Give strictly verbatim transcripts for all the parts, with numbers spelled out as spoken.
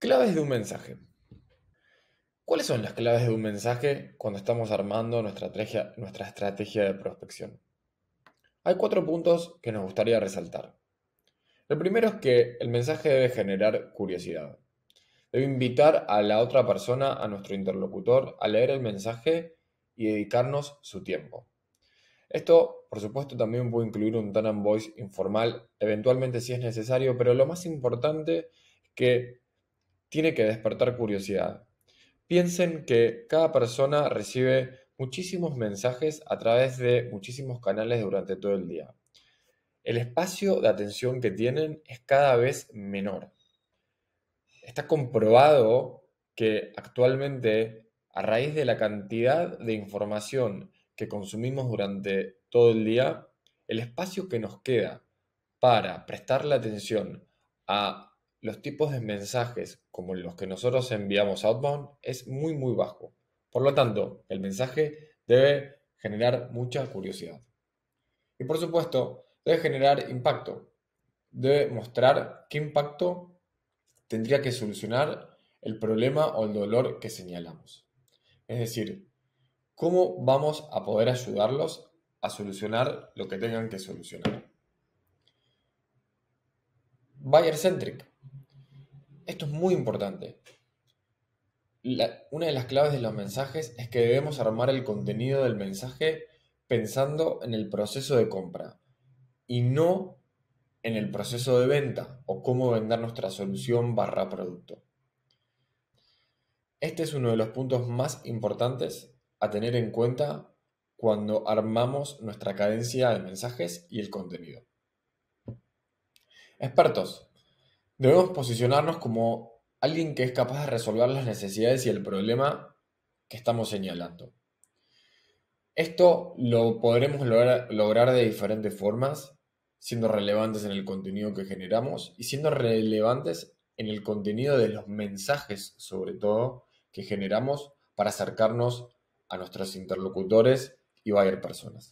Claves de un mensaje. ¿Cuáles son las claves de un mensaje cuando estamos armando nuestra estrategia, nuestra estrategia de prospección? Hay cuatro puntos que nos gustaría resaltar. El primero es que el mensaje debe generar curiosidad. Debe invitar a la otra persona, a nuestro interlocutor, a leer el mensaje y dedicarnos su tiempo. Esto, por supuesto, también puede incluir un tone and voice informal, eventualmente si es necesario, pero lo más importante es que tiene que despertar curiosidad. Piensen que cada persona recibe muchísimos mensajes a través de muchísimos canales durante todo el día. El espacio de atención que tienen es cada vez menor. Está comprobado que actualmente, a raíz de la cantidad de información que consumimos durante todo el día, el espacio que nos queda para prestarle atención a los tipos de mensajes como los que nosotros enviamos outbound es muy muy bajo. Por lo tanto, el mensaje debe generar mucha curiosidad. Y por supuesto, debe generar impacto. Debe mostrar qué impacto tendría que solucionar el problema o el dolor que señalamos. Es decir, cómo vamos a poder ayudarlos a solucionar lo que tengan que solucionar. Buyer centric. Esto es muy importante. La- una de las claves de los mensajes es que debemos armar el contenido del mensaje pensando en el proceso de compra y no en el proceso de venta o cómo vender nuestra solución barra producto. Este es uno de los puntos más importantes a tener en cuenta cuando armamos nuestra cadencia de mensajes y el contenido. Expertos. Debemos posicionarnos como alguien que es capaz de resolver las necesidades y el problema que estamos señalando. Esto lo podremos lograr, lograr de diferentes formas, siendo relevantes en el contenido que generamos y siendo relevantes en el contenido de los mensajes, sobre todo, que generamos para acercarnos a nuestros interlocutores y buyer personas.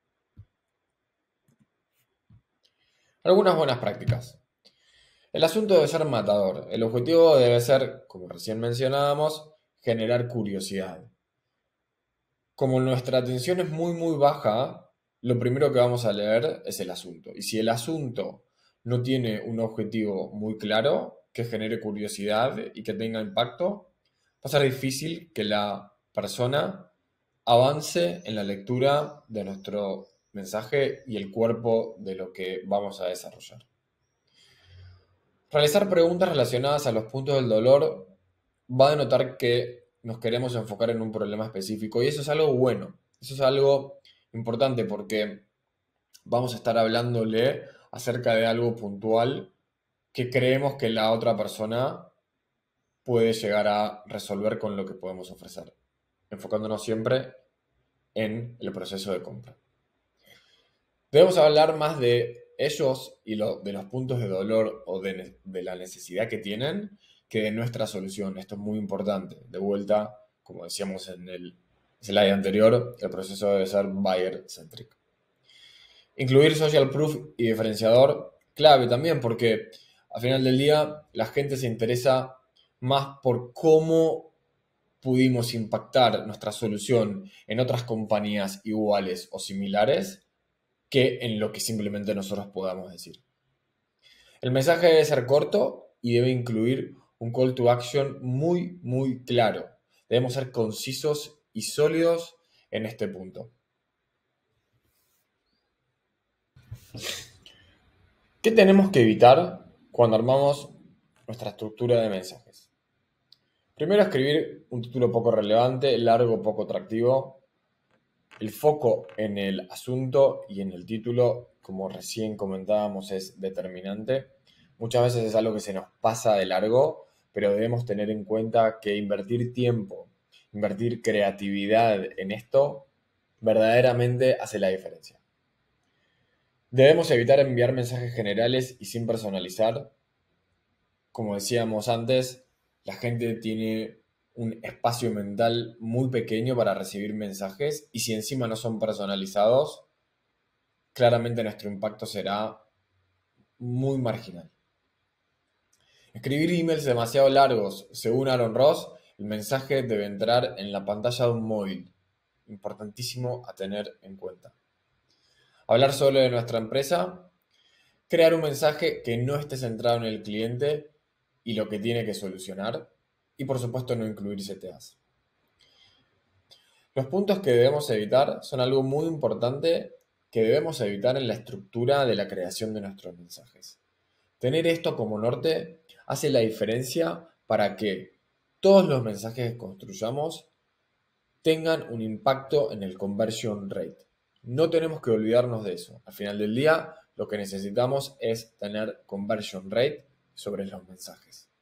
Algunas buenas prácticas. El asunto debe ser matador. El objetivo debe ser, como recién mencionábamos, generar curiosidad. Como nuestra atención es muy muy baja, lo primero que vamos a leer es el asunto. Y si el asunto no tiene un objetivo muy claro, que genere curiosidad y que tenga impacto, va a ser difícil que la persona avance en la lectura de nuestro mensaje y el cuerpo de lo que vamos a desarrollar. Realizar preguntas relacionadas a los puntos del dolor va a denotar que nos queremos enfocar en un problema específico y eso es algo bueno, eso es algo importante porque vamos a estar hablándole acerca de algo puntual que creemos que la otra persona puede llegar a resolver con lo que podemos ofrecer, enfocándonos siempre en el proceso de compra. Debemos hablar más de ellos y lo- de los puntos de dolor o de, ne- de la necesidad que tienen que de nuestra solución. Esto es muy importante. De vuelta, como decíamos en el slide anterior, el proceso debe ser buyer-centric. Incluir social proof y diferenciador, clave también, porque al final del día la gente se interesa más por cómo pudimos impactar nuestra solución en otras compañías iguales o similares que en lo que simplemente nosotros podamos decir. El mensaje debe ser corto y debe incluir un call to action muy, muy claro. Debemos ser concisos y sólidos en este punto. ¿Qué tenemos que evitar cuando armamos nuestra estructura de mensajes? Primero, escribir un título poco relevante, largo, poco atractivo. El foco en el asunto y en el título, como recién comentábamos, es determinante. Muchas veces es algo que se nos pasa de largo, pero debemos tener en cuenta que invertir tiempo, invertir creatividad en esto, verdaderamente hace la diferencia. Debemos evitar enviar mensajes generales y sin personalizar. Como decíamos antes, la gente tiene un espacio mental muy pequeño para recibir mensajes y si encima no son personalizados, claramente nuestro impacto será muy marginal. Escribir emails demasiado largos. Según Aaron Ross, el mensaje debe entrar en la pantalla de un móvil. Importantísimo a tener en cuenta. Hablar solo de nuestra empresa. Crear un mensaje que no esté centrado en el cliente y lo que tiene que solucionar. Y por supuesto no incluir C T As. Los puntos que debemos evitar son algo muy importante que debemos evitar en la estructura de la creación de nuestros mensajes. Tener esto como norte hace la diferencia para que todos los mensajes que construyamos tengan un impacto en el conversion rate. No tenemos que olvidarnos de eso. Al final del día, lo que necesitamos es tener conversion rate sobre los mensajes.